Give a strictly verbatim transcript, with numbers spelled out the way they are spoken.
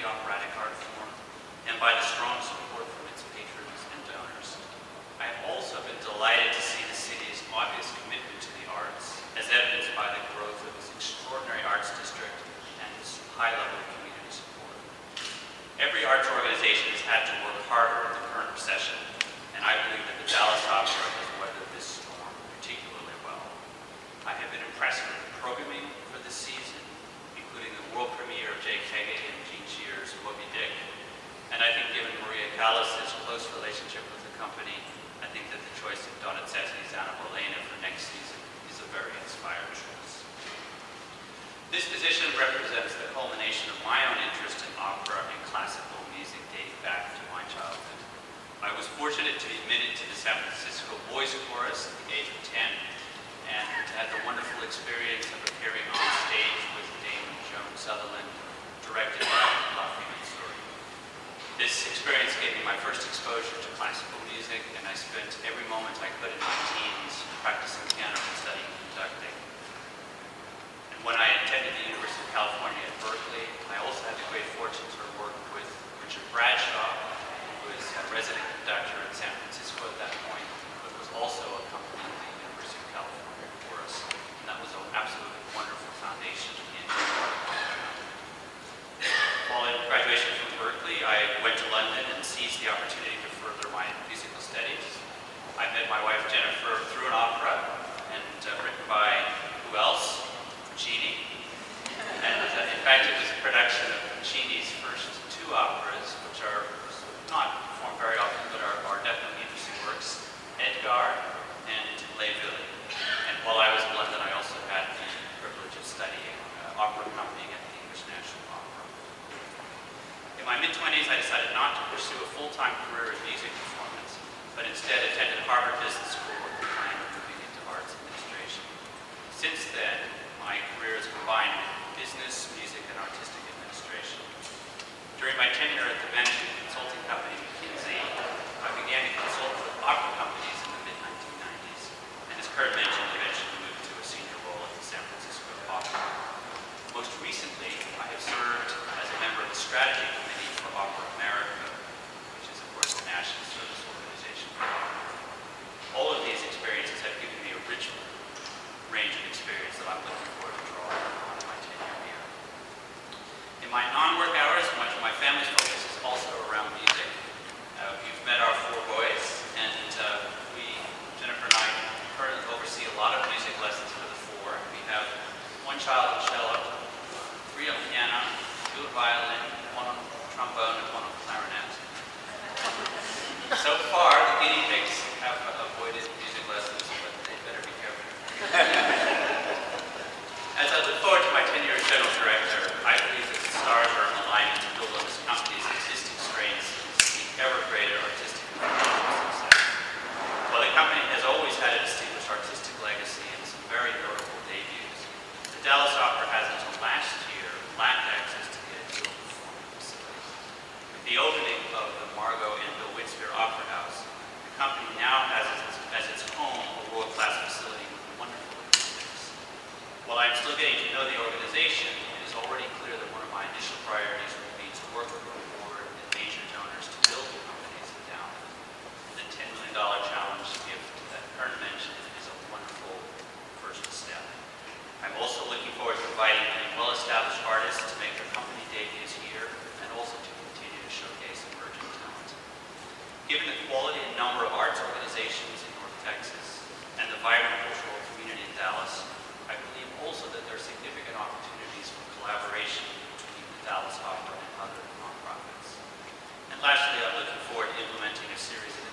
operatic art form and by the strong support from its patrons and donors. I have also been delighted to see the city's obvious commitment to the arts, as evidenced by the growth of its extraordinary arts district and its high level of community support. Every arts organization has had to work harder in the current recession, and I believe that the Dallas Opera has weathered this storm particularly well. I have been impressed with the programming for this season, including the world premiere of Jay Kege and Gene Shearer's Moby Dick. And I think given Maria Callas' close relationship with the company, I think that the choice of Donizetti's Anna Bolena for next season is a very inspired choice. This position represents the culmination of my own interest in opera and classical music dating back to my childhood. I was fortunate to be admitted to the San Francisco Boys Chorus at the age of ten, and had the wonderful experience of appearing on stage with Dame Joan Sutherland, directed by Lafayette Story. This experience gave me my first exposure to classical music, and I spent every moment I could in my teens practicing piano and studying conducting. And when I attended the University of California at Berkeley, I also had the great fortune to work with Richard Bradshaw, who was a resident conductor in San Francisco at that point, but was also accompanying the University of California. And that was an absolutely wonderful foundation to the entire program. Following graduation from Berkeley, I went to London and seized the opportunity to further my musical studies. I met my wife Jennifer through an opera, and uh, written by who else? Puccini. And uh, in fact, it was a production of Puccini's first two operas, which are not performed very often, but are, are definitely interesting works, Edgar and Les Villes. And while I was in London, I also had the privilege of studying uh, opera accompanying at the English National Opera. In my mid-twenties, I decided not to pursue a full-time career in music performance, but instead attended Harvard Business School with the plan of moving into arts administration. Since then, my career has combined business, music, and artistic administration. During my tenure at the management consulting company McKinsey, I began to consult with opera companies in the mid nineteen nineties, and as Kurt mentioned, eventually moved to a senior role at the San Francisco Opera. Most recently, I have served as a member of the strategy committee for Opera America, which is, of course, the national service organization for opera. All of these experiences have given me a rich range of experience that I'm looking forward to drawing on in my tenure here. In my non-work hours, much of my family's focus is also around music. Uh, you've met our four boys, and uh, we, Jennifer and I, currently oversee a lot of music lessons for the four. We have one child on cello, three on piano, two on violin, one on trombone, and one on clarinet. So far, the guinea pigs have avoided music lessons, but they better be careful. As I look forward to my tenure as general director, I believe that the stars are aligning to build on this company's existing strengths and seek ever greater artistic and financial success. While the company has always had a distinguished artistic legacy and some very notable debuts, the Dallas Opera has until last year lacked access to the ideal performing facilities. With the opening of the Margot and Bill Winspear Opera House, the company now has as, as its home a world-class facility with wonderful acoustics. While I'm still getting to know the organization, it is already clear that one of my initial priorities will be to work with the board and major donors to build the company's endowment. The ten million dollar challenge gift that Kern mentioned is a wonderful first step. I'm also looking forward to inviting many well-established artists to make their company debuts here, and also to continue to showcase emerging talent. Given the quality and number of arts organizations in North Texas and the vibrant cultural community in Dallas, I believe also that there are significant opportunities for collaboration between the Dallas Opera and other nonprofits. And lastly, I'm looking forward to implementing a series of